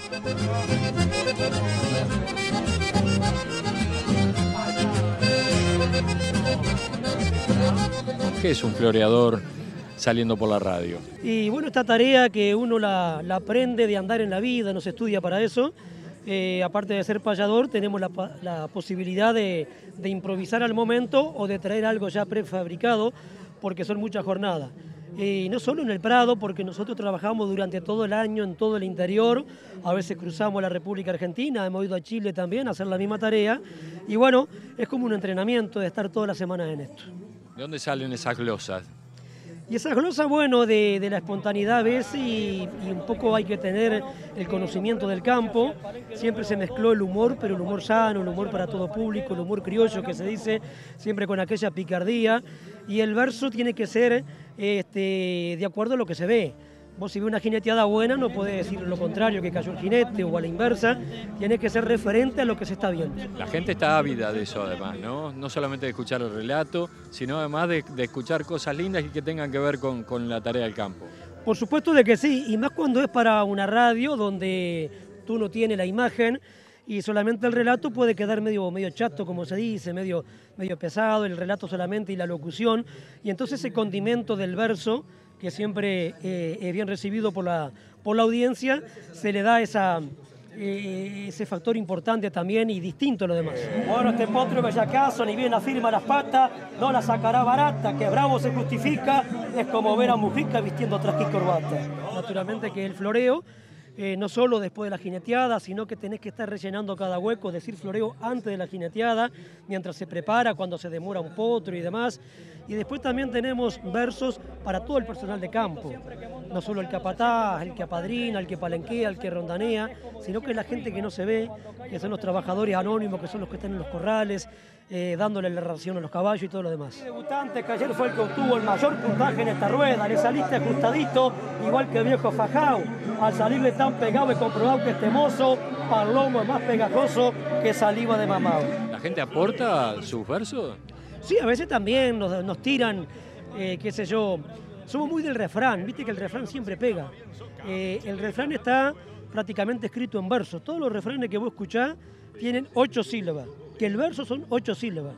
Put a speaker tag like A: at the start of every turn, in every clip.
A: ¿Qué es un floreador saliendo por la radio?
B: Y bueno, esta tarea que uno la aprende de andar en la vida, no se estudia para eso. Aparte de ser payador, tenemos la posibilidad de improvisar al momento o de traer algo ya prefabricado, porque son muchas jornadas. Y no solo en el Prado, porque nosotros trabajamos durante todo el año en todo el interior, a veces cruzamos la República Argentina, hemos ido a Chile también a hacer la misma tarea, y bueno, es como un entrenamiento de estar todas las semanas en esto.
A: ¿De dónde salen esas glosas?
B: Y esas glosas, bueno, de la espontaneidad a veces y un poco hay que tener el conocimiento del campo. Siempre se mezcló el humor, pero el humor sano, el humor para todo público, el humor criollo que se dice, siempre con aquella picardía. Y el verso tiene que ser de acuerdo a lo que se ve. Vos si ves una jineteada buena no podés decir lo contrario, que cayó el jinete o a la inversa, tiene que ser referente a lo que se está viendo.
A: La gente está ávida de eso además, ¿no? No solamente de escuchar el relato, sino además de escuchar cosas lindas y que tengan que ver con la tarea del campo.
B: Por supuesto de que sí, y más cuando es para una radio donde tú no tienes la imagen y solamente el relato puede quedar medio chato, como se dice, medio pesado, el relato solamente y la locución, y entonces ese condimento del verso, que siempre es bien recibido por la audiencia, se le da ese factor importante también y distinto a lo demás. Bueno, este potro bellacazo ni bien afirma las patas, no la sacará barata, que bravo se justifica, es como ver a Mujica vistiendo traje y corbata. Naturalmente que el floreo, no solo después de la jineteada, sino que tenés que estar rellenando cada hueco, decir floreo antes de la jineteada, mientras se prepara, cuando se demora un potro y demás. Y después también tenemos versos para todo el personal de campo, no solo el capataz, el que apadrina, el que palenquea, el que rondanea, sino que es la gente que no se ve, que son los trabajadores anónimos, que son los que están en los corrales, dándole la ración a los caballos y todo lo demás. El debutante que ayer fue el que obtuvo el mayor puntaje en esta rueda, le saliste ajustadito, igual que el viejo Fajao, al salirle tan pegado he comprobado que este mozo, palomo es más pegajoso que saliva de mamao.
A: ¿La gente aporta sus versos?
B: Sí, a veces también nos tiran, qué sé yo, somos muy del refrán, viste que el refrán siempre pega. El refrán está prácticamente escrito en verso, todos los refranes que vos escuchás tienen 8 sílabas, que el verso son 8 sílabas.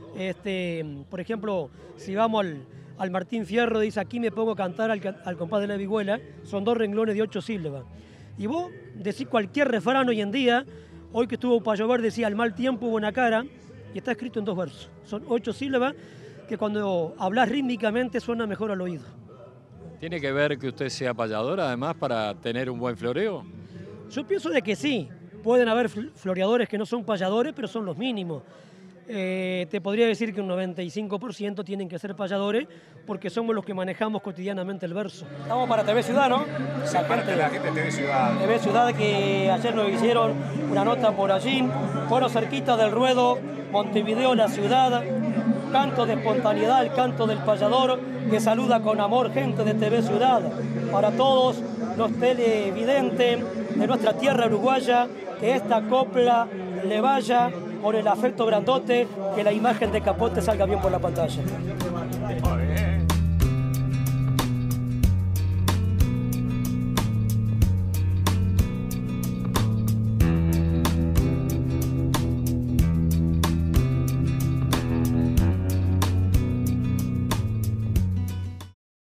B: Por ejemplo, si vamos al Martín Fierro, dice aquí me pongo a cantar al compás de la vihuela, son 2 renglones de 8 sílabas. Y vos decís cualquier refrán hoy en día, hoy que estuvo para llover decía al mal tiempo buena cara, y está escrito en 2 versos. Son 8 sílabas que cuando hablas rítmicamente suena mejor al oído.
A: ¿Tiene que ver que usted sea payador además para tener un buen floreo?
B: Yo pienso de que sí. Pueden haber floreadores que no son payadores, pero son los mínimos. Te podría decir que un 95% tienen que ser payadores porque somos los que manejamos cotidianamente el verso. Estamos para TV Ciudad, ¿no?
C: Sí, parte de la gente de TV Ciudad.
B: TV Ciudad que ayer nos hicieron una nota por allí. Bueno, cerquita del Ruedo, Montevideo, la ciudad. Canto de espontaneidad, el canto del payador que saluda con amor gente de TV Ciudad. Para todos los televidentes de nuestra tierra uruguaya, que esta copla le vaya por el afecto grandote, que la imagen de Capote salga bien por la pantalla.